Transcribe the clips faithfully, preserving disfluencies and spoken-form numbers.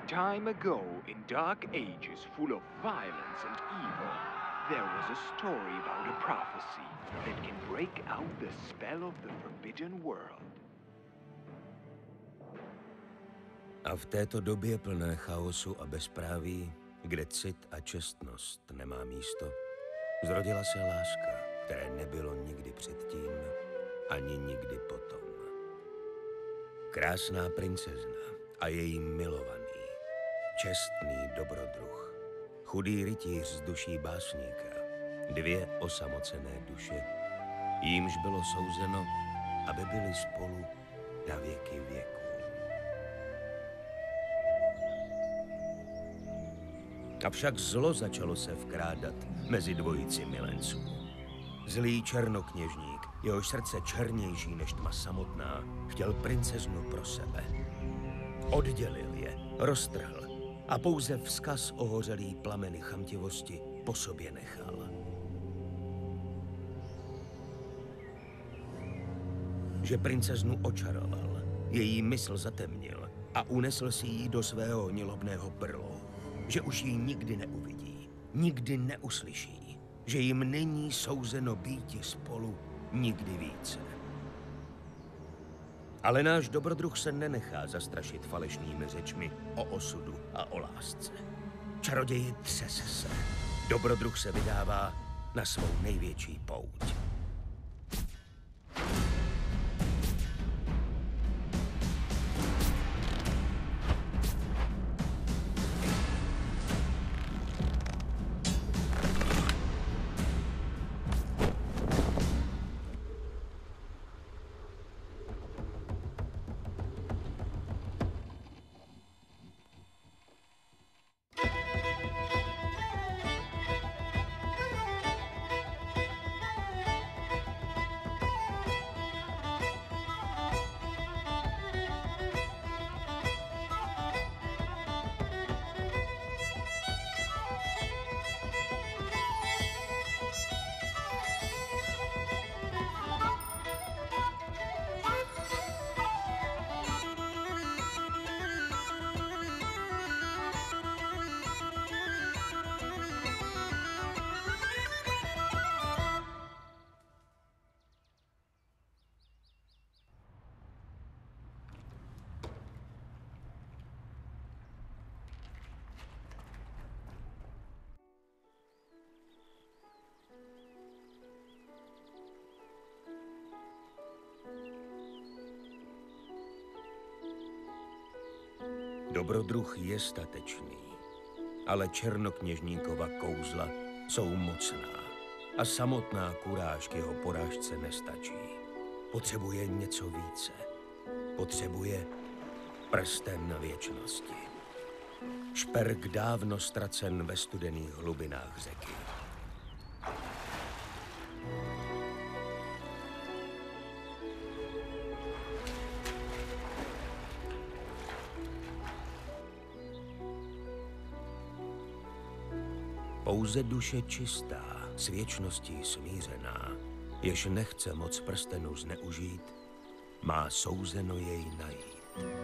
Time ago, in dark ages full of violence and evil, there was a story about a prophecy that can break out the spell of the forbidden world. A v této době plné chaosu a bezpráví, kde cit a čestnost nemá místo, zrodila se láska, které nebylo nikdy předtím, ani nikdy potom. Krásná princezna a její milovaný, čestný dobrodruh, chudý rytíř z duší básníka, dvě osamocené duše, jímž bylo souzeno, aby byli spolu na věky věků. Avšak zlo začalo se vkrádat mezi dvojici milenců. Zlý černokněžník, jehož srdce černější než tma samotná, chtěl princeznu pro sebe. Oddělil je, roztrhl a pouze vzkaz ohořelý plameny chamtivosti po sobě nechal. Že princeznu očaroval, její mysl zatemnil a unesl si ji do svého hnilobného brlu. Že už ji nikdy neuvidí, nikdy neuslyší, že jim není souzeno býti spolu nikdy více. Ale náš dobrodruh se nenechá zastrašit falešnými řečmi o osudu a o lásce. Čaroději třes se. Dobrodruh se vydává na svou největší pouť. Dobrodruh je statečný, ale černokněžníkova kouzla jsou mocná a samotná kuráž k jeho porážce nestačí. Potřebuje něco více. Potřebuje prsten na věčnosti. Šperk dávno ztracen ve studených hlubinách řeky. Pouze duše čistá, s věčností smířená, jež nechce moc prstenu zneužít, má souzeno jej najít.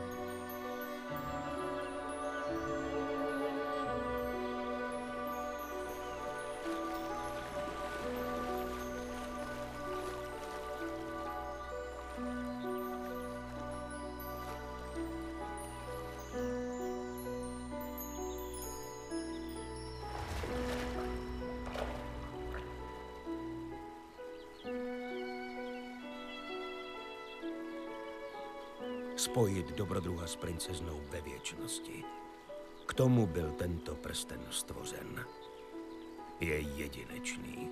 Spojit dobrodruha s princeznou ve věčnosti. K tomu byl tento prsten stvořen. Je jedinečný.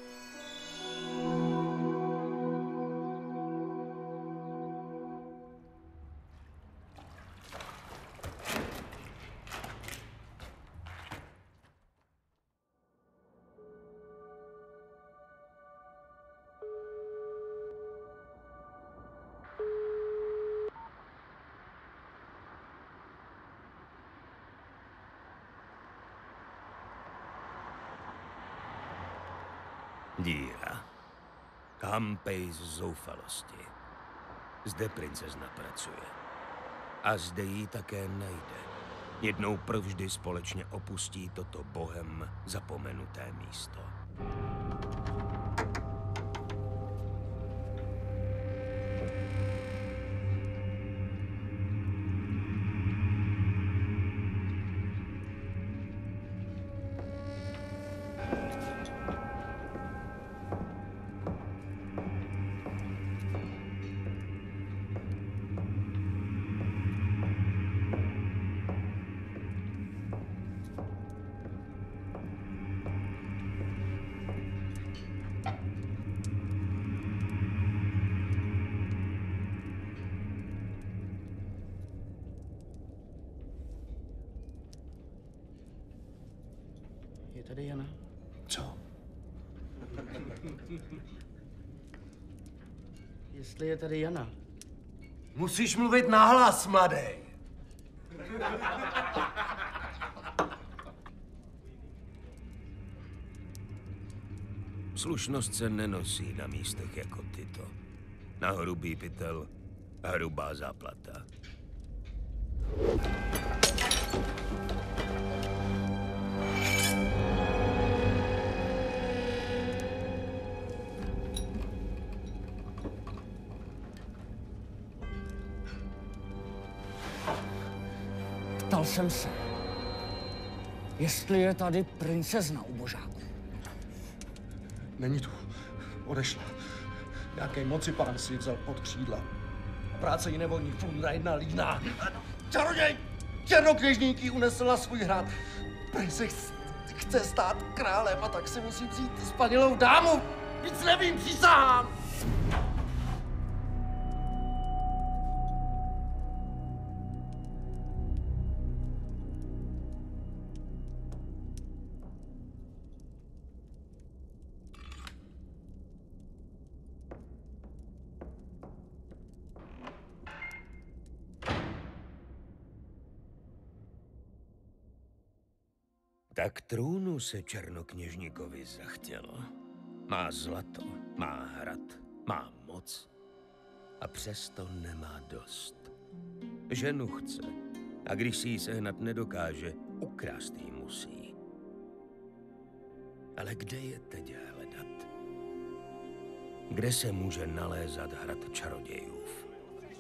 Díra. Kampej z zoufalosti. Zde princezna pracuje. A zde ji také najde. Jednou provždy společně opustí toto bohem zapomenuté místo. Je tady Jana? Co? Jestli je tady Jana. Musíš mluvit nahlas, mladý. Slušnost se nenosí na místech jako tyto. Na hrubý pytel a hrubá záplata. Ptal jsem se, jestli je tady princezna u božáku. Není tu. Odešla. Nějaké moci pán si vzal pod křídla. Práce ji nevolní fundra jedna líná. Čaroděj! Černokněžník ji unesl na svůj hrad. Prý se chce stát králem a tak si musí vzít spanilou dámu. Víc nevím, přísahám! Tak trůnu se černokněžníkovi zachtělo. Má zlato, má hrad, má moc a přesto nemá dost. Ženu chce a když si ji sehnat nedokáže, ukrást ji musí. Ale kde je teď hledat? Kde se může nalézat hrad čarodějův?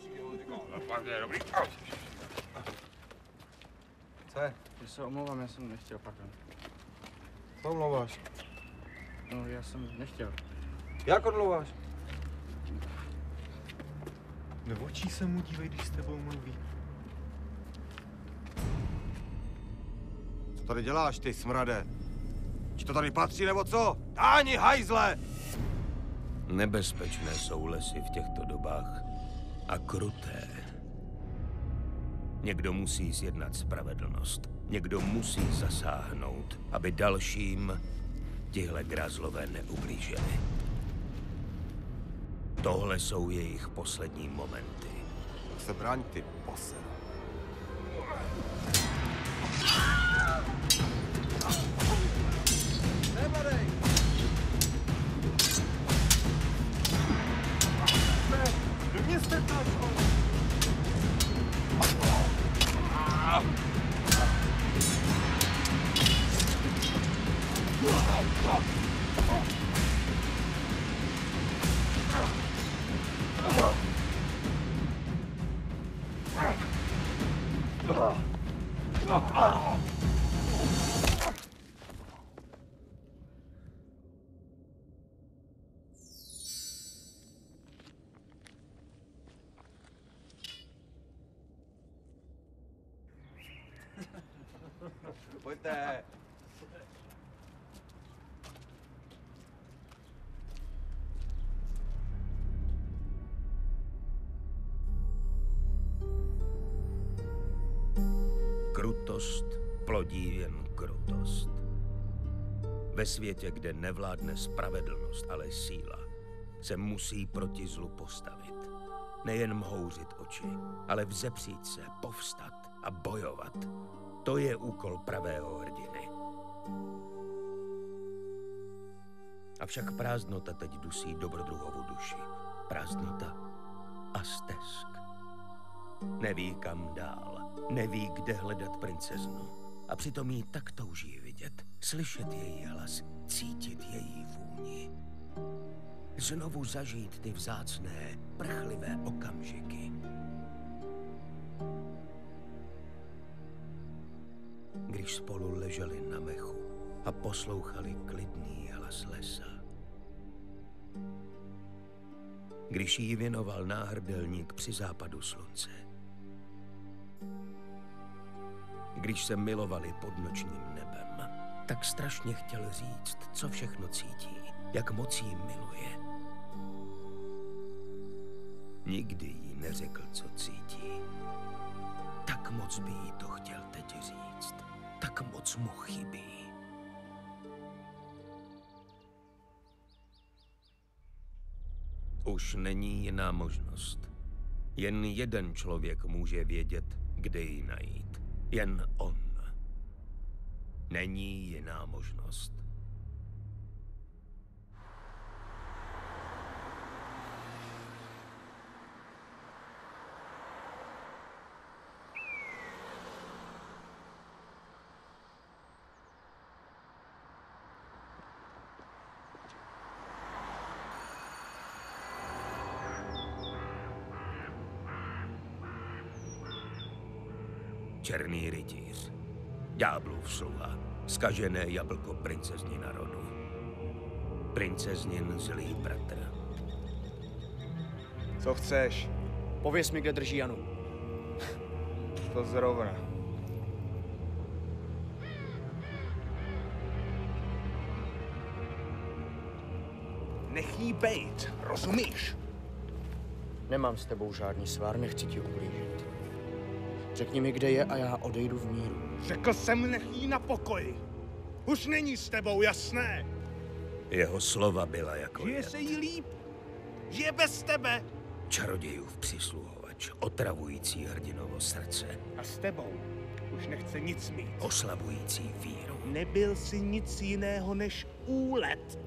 Co je? Já se omlouvám, já jsem nechtěl, pardon. Co omlouváš? No, já jsem nechtěl. Jak odlouváš? Do očí se mu dívej, když s tebou mluví. Co tady děláš, ty smrade? Ti to tady patří, nebo co? Táni, hajzle! Nebezpečné jsou lesy v těchto dobách a kruté. Někdo musí zjednat spravedlnost. Někdo musí zasáhnout, aby dalším tihle grázlové neublížili. Tohle jsou jejich poslední momenty. Tak se braň, ty poser. Nebadej! Ne, do mě strkáš, pojďte. Krutost plodí jen krutost. Ve světě, kde nevládne spravedlnost, ale síla, se musí proti zlu postavit. Nejen mhouřit oči, ale vzepřít se, povstat a bojovat. To je úkol pravého hrdiny. Avšak prázdnota teď dusí dobrodruhovu duši. Prázdnota a stesk. Neví kam dál. Neví, kde hledat princeznu. A přitom jí tak touží vidět, slyšet její hlas, cítit její vůni. Znovu zažít ty vzácné, prchlivé okamžiky. Když spolu leželi na mechu a poslouchali klidný hlas lesa. Když jí věnoval náhrdelník při západu slunce. Když se milovali pod nočním nebem, tak strašně chtěl říct, co všechno cítí, jak moc jí miluje. Nikdy jí neřekl, co cítí. Tak moc by jí to chtěl teď říct. Tak moc mu chybí. Už není jiná možnost. Jen jeden člověk může vědět, kde ji najít. Jen on. Není jiná možnost. Černý rytíř, ďáblův sluha, zkažené jablko princeznina rodu. Princeznin zlý bratr. Co chceš? Pověz mi, kde drží Janu. To zrovna. Nech jí bejt, rozumíš? Nemám s tebou žádný svár, nechci ti ublížit. Řekni mi, kde je a já odejdu v míru. Řekl jsem, nech jí na pokoji. Už není s tebou, jasné? Jeho slova byla jako Žije jed. se jí líp. Žije bez tebe. Čarodějův přisluhovač, otravující hrdinovo srdce, A s tebou už nechce nic mít. oslabující víru. Nebyl si nic jiného než úlet.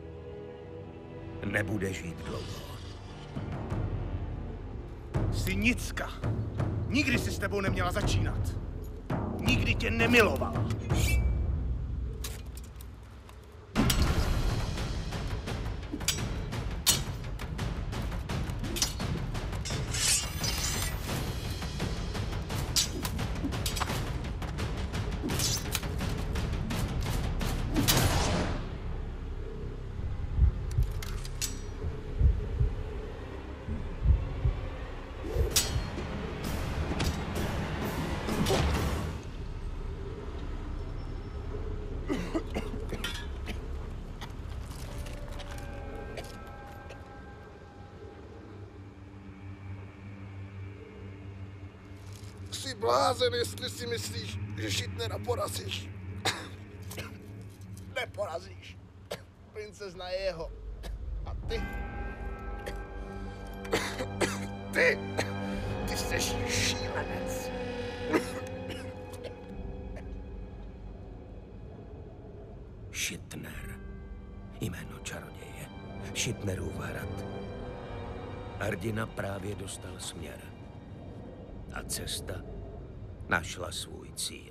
Nebude žít dlouho. Jsi nicka. Nikdy si s tebou neměla začínat. Nikdy tě nemilovala. Jsi blázen, jestli si myslíš, že Šitnera porazíš. Neporazíš. Princezna je jeho. A ty? Ty, ty jsi šílenec. Šitner. Jméno čaroděje. Šitnerův hrad. Hrdina právě dostal směr. A cesta našla svůj cíl.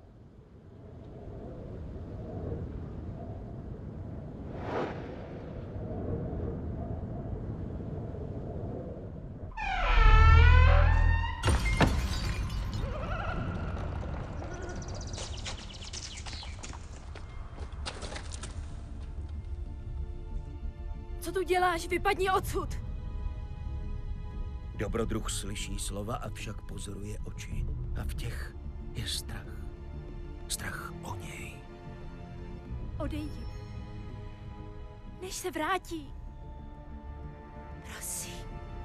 Co tu děláš? Vypadni odsud! Dobrodruh slyší slova, avšak pozoruje oči. A v těch je strach. Strach o něj. Odejdi. Než se vrátí. Prosím.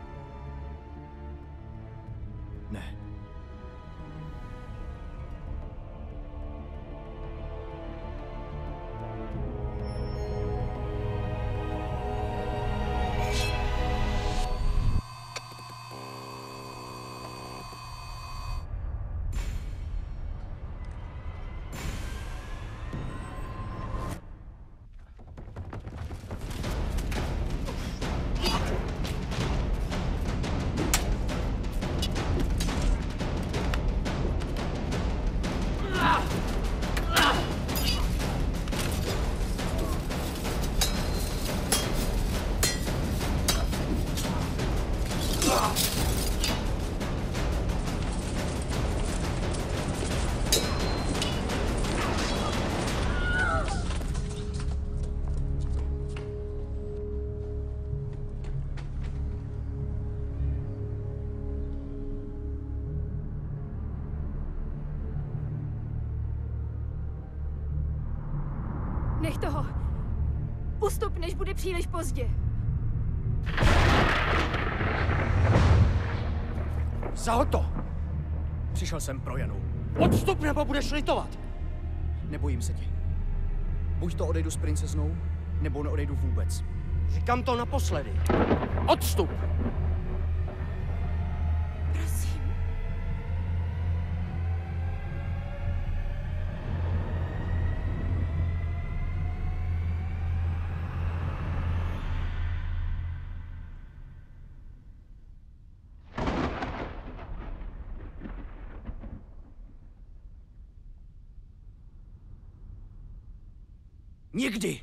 Ne. Nech toho. Ustup, než bude příliš pozdě. Zahod to! Přišel jsem pro Janu. Odstup, nebo budeš litovat! Nebojím se tě. Buď to odejdu s princeznou, nebo neodejdu vůbec. Říkám to naposledy. Odstup! Prosím. Nikdy!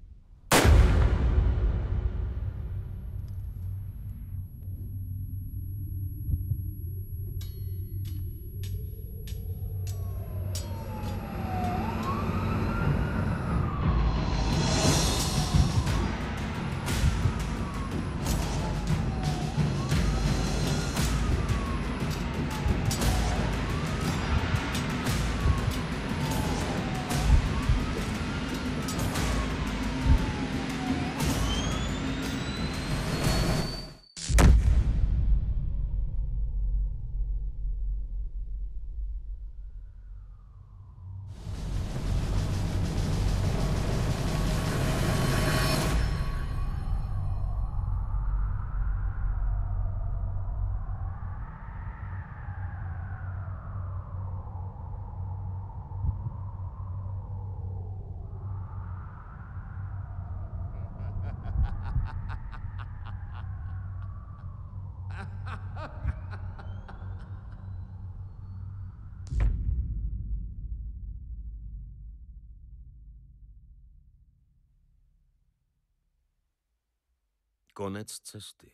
Konec cesty.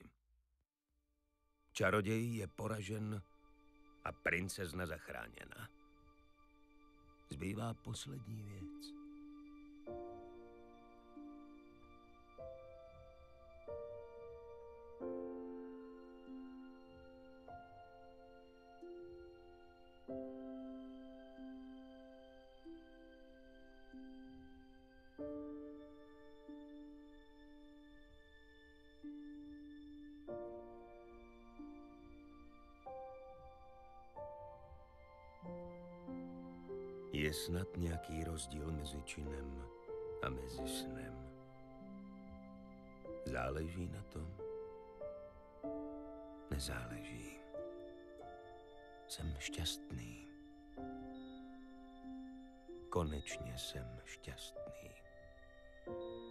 Čaroděj je poražen a princezna zachráněna. Zbývá poslední věc. Je snad nějaký rozdíl mezi činem a mezi snem? Záleží na tom? Nezáleží. Jsem šťastný. Konečně jsem šťastný.